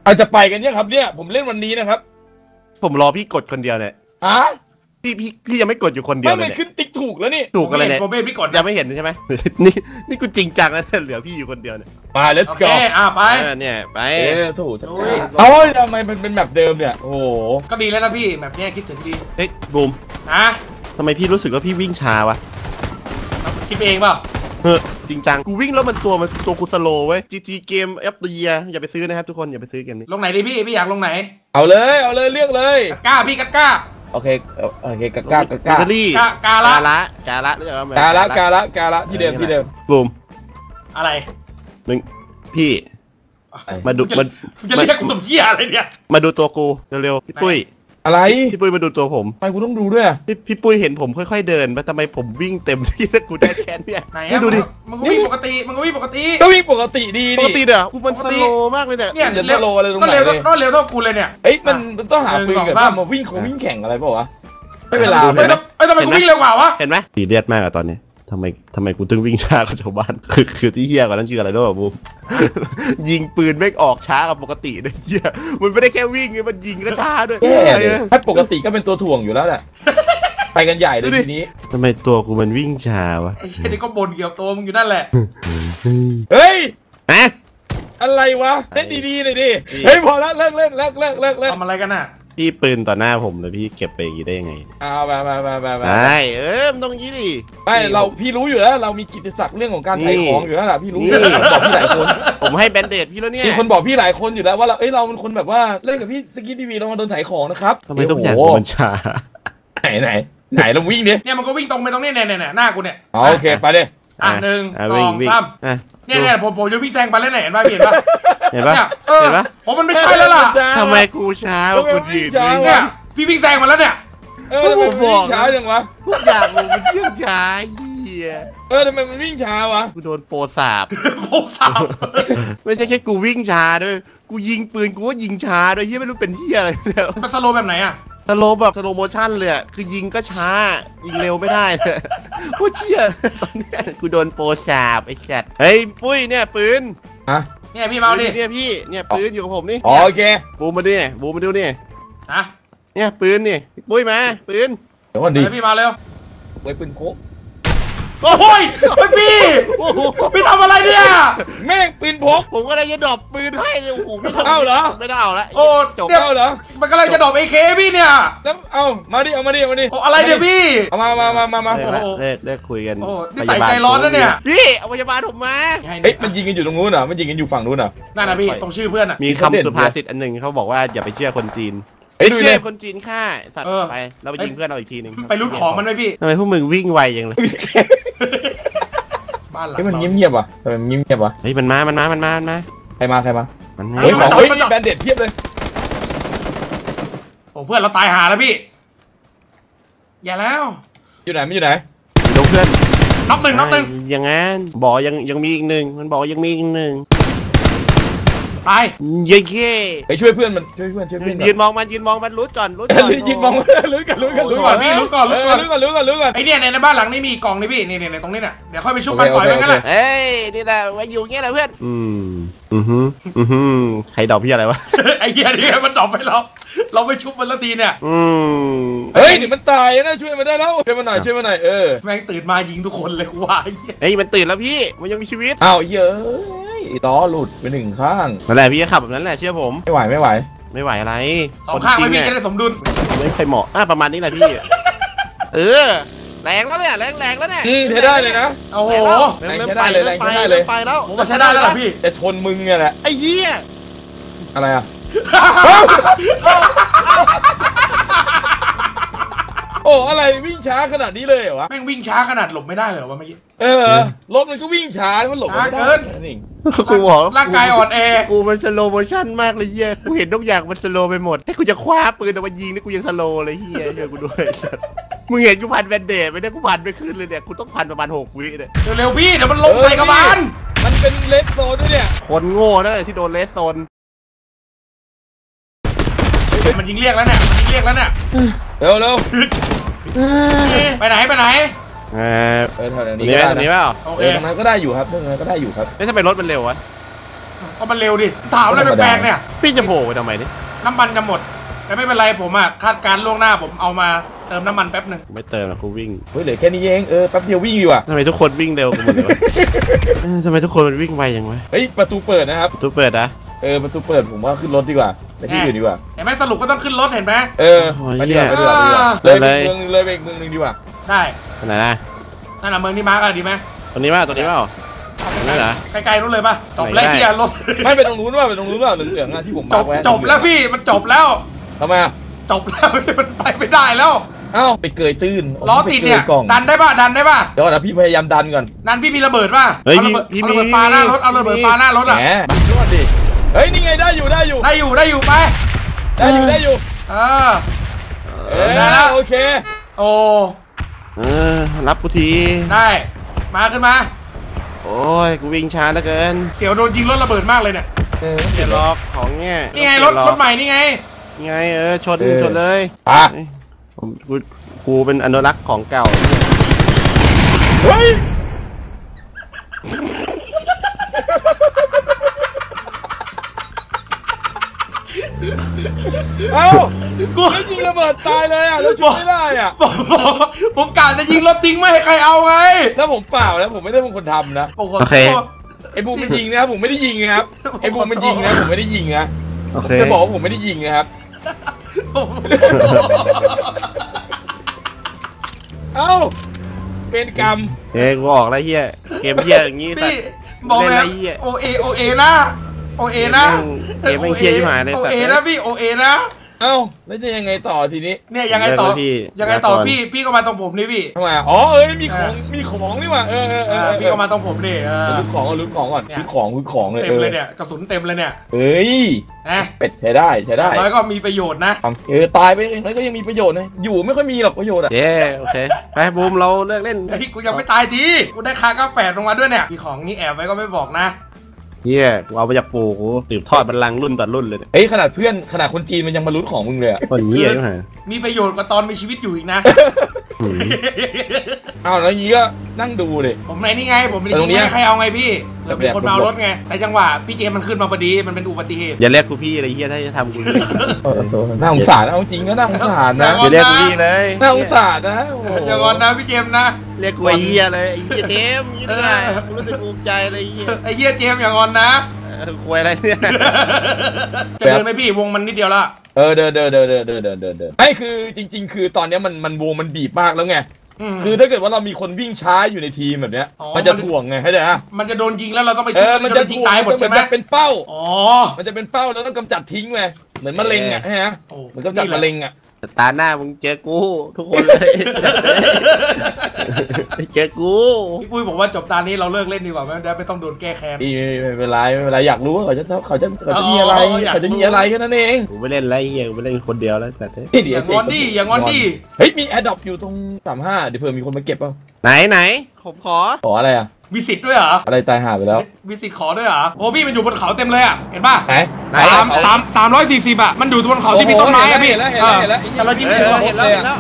อาจจะไปกันยังครับเนี่ยผมเล่นวันนี้นะครับผมรอพี่กดคนเดียวเนี่ยพี่ยังไม่กดอยู่คนเดียวเลยไม่ขึ้นติ๊กถูกแล้วนี่ถูกอะไรเนี่ยผมพี่กดยังไม่เห็นใช่ไหมนี่กูจริงจังนะเหลือพี่อยู่คนเดียวเนี่ยมา let's go ไปเนี่ยไปถูกทำไมมันเป็นแบบเดิมเนี่ยโอ้ก็ดีแล้วนะพี่แบบนี้คิดถึงดีเฮ้ยบูมทำไมพี่รู้สึกว่าพี่วิ่งช้าวะคิดเองเปล่าจริงจังกูวิ่งแล้วมันตัวกูสโลว์เว้ย GG เกมแอปตัวเยียอย่าไปซื้อนะครับทุกคนอย่าไปซื้อเกมนี้ลงไหนดิพี่อยากลงไหนเอาเลยเลือกเลยกล้าพี่กล้าโอเคกล้าลี่กาละที่เดิมบูมอะไรมึงพี่มาดูมันจะเรียกกูตัวเหี้ยอะไรเนี่ยมาดูตัวกูเร็วๆพี่ปุ้ยอะไรพี่ปุ้ยมาดูตัวผมทำไมกูต้องดูด้วยพี่ปุ้ยเห็นผมค่อยๆเดินมาทำไมผมวิ่งเต็มที่แล้วกูได้แค่เนี่ยไหนดูดิมันก็วิ่งปกติก็วิ่งปกติดีปกติเด้อกูมันสโลว์มากเลยเนี่ยจะสโลว์อะไรตรงไหนเลยก็เร็วเท่ากูเลยเนี่ยเอ้ยมันต้องหาปืนกับมาวิ่งแข่งอะไรเปล่าวะไม่เวลาทำไมกูวิ่งเร็วกว่าวะเห็นไหมตีเลียดมากอะตอนนี้ทำไมกูถึงวิ่งช้ากว่าชาวบ้านคือที่เฮี้ยกว่านั้นคืออะไรด้วยบูมยิงปืนไม่ออกช้ากว่าปกติเลยเฮี้ยมันไม่ได้แค่วิ่งมันยิงก็ช้าด้วยถ้าปกติก็เป็นตัวถ่วงอยู่แล้วแหละไปกันใหญ่เลยทีนี้ทำไมตัวกูมันวิ่งช้าวะไอ้นี่ก็บ่นเกี่ยวตัวมึงอยู่นั่นแหละเฮ้ยอะไรวะเล่นดีๆเลยดิเฮ้ยพอแล้วเลิกทำอะไรกันน่ะพี่ปืนต่อหน้าผมเลยพี่เก็บไปอย่างนี้ได้ยังไงเอาไปมันต้องงี้ดิไม่พี่รู้อยู่แล้วเรามีกิตติศักดิ์เรื่องของการถ่ายของอยู่แล้วล่ะพี่รู้บอกพี่หลายคนผมให้แบนเดดพี่แล้วเนี่ยมีคนบอกพี่หลายคนอยู่แล้วว่าเราเป็นคนแบบว่าเล่นกับพี่สกิททีวีเรามาโดนถ่ายของนะครับทำไมต้องอย่างมันช้าไหนเราวิ่งดิเนี่ยมันก็วิ่งตรงไปตรงนี้เนี่ยหน้ากูเนี่ยโอเคไปดิ 1 2 3เนี่ยผมจะวิ่งแซงไปแล้วเนี่ยเห็นป่ะเห็นป่ะผมมันไม่ใช่แล้วล่ะทำไมกูช้ากูยืนเนี่ยพี่วิ่งแซงมาแล้วเนี่ยผมบอกช้าจังวะทุกอย่างมันเชื่องช้าเฮียทำไมมันวิ่งช้าวะกูโดนโปรสาบไม่ใช่แค่กูวิ่งช้าด้วยกูยิงปืนกูก็ยิงช้าด้วยเฮียไม่รู้เป็นเฮียอะไรแล้วมันสโลแบบไหนอะสโลแบบสโลโมชั่นเลยคือยิงก็ช้ายิงเร็วไม่ได้เลยกูเชี่ยตอนนี้กูโดนโปรสาบไอ้แคทเฮ้ยปุ้ยเนี่ยปืนเนี่ยพี่เมาดิเนี่ยพี่เนี่ยปืนอยู่กับผมนี่โอเคบูมมาดิบูมมาดูนี่เนี่ยปืนนี่ปุ้ยมาปืนเดี๋ยวพี่มาเร็วปืนโค้โอ้ยพี่ทำอะไรเนี่ยแม่งปืนพกผมก็เลยจะดรอปปืนให้เลยโอ้โหเอาเหรอไม่ได้เอาละโอ้จบเอาเหรอมันก็เลยจะดรอปAKพี่เนี่ยแล้วเอามาดิโอ้อะไรเนี่ยพี่เอามาเลิกคุยกันนี่ใส่ใจร้อนนะเนี่ยพี่เอาพยาบาลผมมาเฮ้ยมันยิงกันอยู่ตรงนู้นเหรอมันยิงกันอยู่ฝั่งนู้นเหรอนั่นนะพี่ตรงชื่อเพื่อนอ่ะมีคำสุภาษิตอันหนึ่งเขาบอกว่าอย่าไปเชื่อคนจีนเชื่อคนจีนฆ่าสัตว์ไปเราไปยิงเพื่อนเราอีกทีนึงไปลุ้นของมันไหมพี่ทำไมพวกมึงวิ่งไวอย่างเลยบ้านหลังมันเงียบว่ะมันเงียบว่ะเฮ้ยมันมาใครมาเฮ้ยแบนเด็ดเทียบเลยโอ้เพื่อนเราตายหาแล้วพี่อย่าแล้วอยู่ไหนไม่อยู่ไหนดูเพื่อนน็อกหนึ่งอย่างงั้นบอกยังมีอีกหนึ่งมันบอกยังมีอีกหนึ่งตายเย่ไปช่วยเพื่อนมันช่วยเพื่อนยืนมองมันลุ้นก่อนยืนมองลุ้นก่อนพี่ลุ้นก่อนไอเนี่ยในบ้านหลังนี้มีกล่องนี่พี่นี่ตรงนี้เนี่ยเดี๋ยวค่อยไปชุบไปปล่อยไปกันเลยเอ้ยนี่แหละไว้อยู่เงี้ยแหละเพื่อนใครดอกพี่อะไรวะไอ้เหี้ยนี่มันดอกไปเราไปชุบมันละทีเนี่ยเฮ้ยเดี๋ยวมันตายนะช่วยมันได้แล้วช่วยมันหน่อยแม่งตื่นมายิงทุกคนเลยว่าเฮ้ยมันตื่นแล้วพี่มันยังมีชีวิตอ้าวเยอะล้อหลุดไป1ข้างนั่นแหละพี่ขับแบบนั้นแหละเชื่อผมไม่ไหวอะไร 2 ข้างไม่มีจะได้สมดุลไม่ใครเหมาะประมาณนี้แหละพี่แรงแล้วเนี่ยแรงแล้วเนี่ยใช้ได้เลยนะโอ้โหใช้ได้เลยไปแล้วผมใช้ได้แล้วพี่จะชนมึงไงแหละไอ้เหี้ยอะไรอ่ะโอ้อะไรวิ่งช้าขนาดนี้เลยเหรอวะแม่งวิ่งช้าขนาดหลบไม่ได้เหรอวะเมื่อกี้รถมันก็วิ่งช้ามันหลบไม่ได้นี่กูบอกร่างกายอ่อนแอกูมันสโลโมชั่นมากเลยเฮียกูเห็นทุกอย่างมันสโลไปหมดให้กูจะคว้าปืนเอามายิงนี่กูยังสโลเลยเฮียกูด้วยมึงเห็นกูพันแบนเดดไปเนี่ยกูพันไม่ขึ้นเลยเนี่ยกูต้องพันประมาณ6 วิเนี่ยเร็วพี่เดี๋ยวมันลงใส่กระบาลมันเป็นเลสโซนด้วยเนี่ยคนโง่นั่นแหละที่โดนเลสโซนมันยิงเรียกแล้วเนี่ยเร็วไปไหนแถวนี้เปล่าโอเคตรงนั้นก็ได้อยู่ครับไม่ทำไมรถมันเร็ววะก็มันเร็วดิถามอะไรแปลกๆเนี่ยพี่จะโผล่ไปทำไมเนี่ยน้ำมันจะหมดแต่ไม่เป็นไรผมอ่ะคาดการล่วงหน้าผมเอามาเติมน้ำมันแป๊บหนึ่งไม่เติมนะกูวิ่งเฮ้ยเหลือแค่นี้เองแป๊บเดียววิ่งดีกว่าทำไมทุกคนวิ่งเร็วกันหมดเลยวะทำไมทุกคนมันวิ่งไวอย่างวะเฮ้ยประตูเปิดนะครับประตูเปิดนะประตูเปิดผมว่าขึ้นรถดีกว่าไปที่อื่นดีกว่าเห็นไหมสรุปก็ต้องขึ้นรถเห็นไหมไปดีกว่าไปดีกว่าเลยไปเมืองนึงเลยไปอีกเมืองนึงดีกว่าได้ไหนนะนั่นน่ะเมืองที่มาร์กอะดีไหมตรงนี้ป่ะตรงนี้ป่ะนี่เหรอไกลๆนู้นเลยป่ะจบแล้วเฮียรถไม่ไปตรงนู้นว่าไปตรงนู้นว่าเหลืองๆที่ผมจบแล้วพี่มันจบแล้วทำไมจบแล้วมันไปไม่ได้แล้วเอ้าไปเกยตื้นล้อติดเนี่ยดันได้ป่ะดันได้ป่ะเดี๋ยวนะพี่พยายามดันก่อนดันพี่มีระเบิดป่ะเฮ้ยเอาระเบิดปาหน้ารถเอาระเบิดปาหน้ารถอ่ะแหมรอดดิเฮ้ยนี่ไงได้อยู่ได้อยู่ไปได้อยู่ได้แล้วโอเคโอ้รับกูทีได้มาขึ้นมาโอ้ยกูวิ่งช้าเหลือเกินเสียวโดนยิงรถระเบิดมากเลยเนี่ยเดี๋ยวล็อกของเงี้ยนี่ไงรถใหม่นี่ไงไงชนเลยอ่ะกูเป็นอนุรักษ์ของเก่าเฮ้ยเอ้ากูจริงระเบิดตายเลยอ่ะแล้วช่วยไม่ได้อ่ะผมกะจะยิงรถทิ้งไม่ให้ใครเอาไงแล้วผมเปล่าแล้วผมไม่ได้เป็นคนทำนะโอโอเคไอ้บูมมันยิงนะครับผมไม่ได้ยิงนะครับไอ้บูมมันยิงนะผมไม่ได้ยิงนะโอเคจะบอกว่าผมไม่ได้ยิงนะครับเอ้าเป็นกรรมกูออกแล้วเฮียเกมเฮียอย่างงี้แต่พี่บอกเล่นแล้ไรวเฮียโอเอนะโอเอนะเกมแม่งเฮียที่หายเลยโอเอนะพี่โอเอนะเอ้าแล้วจะยังไงต่อทีนี้เนี่ยยังไงต่อยังไงต่อพี่ก็มาตรงผมนี่พี่ทำไมมีของนี่หว่าพี่ก็มาตรงผมนี่ลุ้นของก่อนลุ้นของเลยเต็มเลยเนี่ยกระสุนเต็มเลยเนี่ยเฮ้ยเป็ดใช้ได้แล้วก็มีประโยชน์นะตายไปแล้วก็ยังมีประโยชน์นะอยู่ไม่ค่อยมีหรอกประโยชน์อ่ะโอเคไปบูมเราเลิกเล่นเฮ้ยกูยังไม่ตายทีกูได้คาก้าแฝดลงมาด้วยเนี่ยมีของนี่แอบไว้ก็ไม่บอกนะเฮียกูเอาไปจากปู่กูสืบทอดบัลลังก์รุ่นต่อรุ่นเลยเนี่ยเฮ้ยขนาดคนจีนมันยังมาลุ้นของมึงเลยอ่ะคนเฮียใช่ไหมมีประโยชน์กว่าตอนมีชีวิตอยู่อีกนะอ้าวแล้วงี้ก็นั่งดูเลยผมนี่ไงผมไม่ได้ยิงให้ใครเอาไงพี่เดี๋ยวมีคนมาเอารถไงแต่จังหวะพี่เจมันขึ้นมาพอดีมันเป็นอุบัติเหตุอย่าเรียกกูพี่อะไรเฮียถ้าจะทำกูน่าสงสารเอาจริงก็น่าสงสารนะอย่าเรียกกูพี่เลยน่าสงสารนะอย่างงอนนะพี่เจมนะเรียกกูเฮียเลยเฮียเจมยี่ไงกูรู้สึกภูมิใจเลยเฮียไอ้เฮียเจมอย่างงอนนะควยอะไรเนี่ยจะเดินไหมพี่วงมันนิดเดียวละเดินไม่คือจริงๆคือตอนนี้มันวงมันบีบมากแล้วไงคือถ้าเกิดว่าเรามีคนวิ่งช้าอยู่ในทีมแบบเนี้ยมันจะถ่วงไงให้ได้ฮะมันจะโดนยิงแล้วเราต้องไปช่วยมันจะยิงตายหมดใช่ไหมเป็นเป้าอ๋อมันจะเป็นเป้าแล้วต้องกำจัดทิ้งไงเหมือนมะเร็งอ่ะฮะเหมือนกำจัดมะเร็งอ่ะตาหน้ามึงเจอกูทุกคนเลยเจอกูพี่ปุ้ยบอกว่าจบตานี้เราเลิกเล่นดีกว่าไม่ต้องโดนแก้แค้นไม่เป็นไรอยากรู้ว่าเขาจะมีอะไรแค่นั้นเองกูไม่เล่นไรเฮียกูไม่เล่นคนเดียวแล้วแต่อย่างงอนดิเฮ้ยมีแอดดอปอยู่ตรง35เดี๋ยวเผื่อมีคนมาเก็บป่ะไหนผมขออะไรอ่ะมีสิทธิ์ด้วยเหรออะไรตายหาไปแล้วมีสิทธิ์ขอด้วยเหรอโอ้พี่มันอยู่บนเขาเต็มเลยอ่ะเห็นป่ะไหน 340อ่ะมันอยู่บนเขาที่มีต้นไม้อ่ะพี่แต่เรายิงไม่ถึงเห็นแล้ว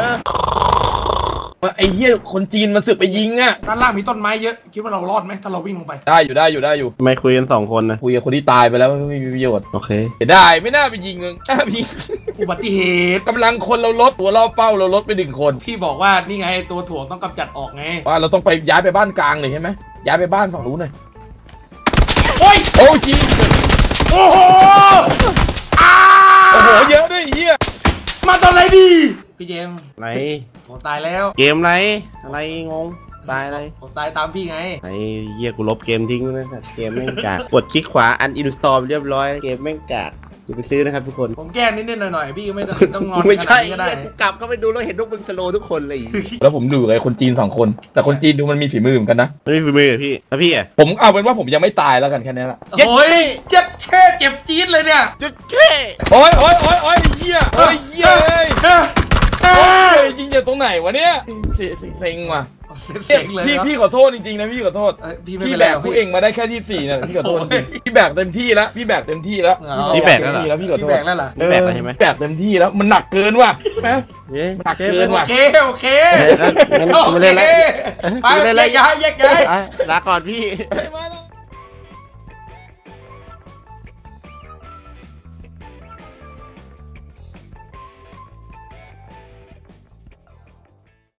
ไอ้เหี้ยคนจีนมันสึกไปยิงอ่ะด้านล่างมีต้นไม้เยอะคิดว่าเรารอดไหมถ้าเราวิ่งลงไปได้อยู่ไม่คุยกัน2คนนะคุยกับคนที่ตายไปแล้วไม่มีประโยชน์โอเคได้ไม่น่าไปยิงอุบัติเหตุกำลังคนเราลดตัวเราเป้าเราลดไป1คนพี่บอกว่านี่ไงตัวถ่วงต้องกำจัดออกไงว่าเราต้องไปย้ายไปบ้านกลางเลยใช่ไหมย้ายไปบ้านฝั่งนู้นเลยโอ้จริงโอ้โหเยอะด้วยเหี้ยมาตอนไหนดีพี่เจมไหนผมตายแล้วเกมไรอะไรงงตายอะไรผมตายตามพี่ไงไอ้เหี้ยกูลบเกมทิ้งแล้วนะเกมแม่งกากกดคลิกขวาอันอินสตอลเรียบร้อยเกมแม่งกากอย่าไปซื้อนะครับทุกคนผมแก้นิดๆหน่อยๆพี่ไม่ต้องงอนไม่ใช่ก็ได้กูกลับก็ไปดูแล้วเห็นพวกมึงสโลทุกคนเลยแล้วผมดูไอ้คนจีน2คนแต่คนจีนดูมันมีฝีมือเหมือนกันนะไม่มีฝีมือพี่แล้วพี่อ่ะผมเอาเป็นว่าผมยังไม่ตายแล้วกันแค่นี้แหละโอ้ยเจ็บแค่เจ็บจี๊ดเลยเนี่ยเจ็บแค่โอ้ยเหี้ยยิงจากตรงไหนวะเนี่ยเซ็งว่ะพี่ขอโทษจริงๆนะพี่ขอโทษพี่แบกผู้เองมาได้แค่ที่4นะพี่ขอโทษพี่แบกเต็มที่แล้วพี่แบกเต็มที่แล้วพี่แบกแล้วพี่ขอโทษแบกแล้วเหรอแบกแล้วใช่ไหมแบกเต็มที่แล้วมันหนักเกินว่ะหนักเกินว่ะโอเคไม่เล่นแล้วไปแยกย้ายลาก่อนพี่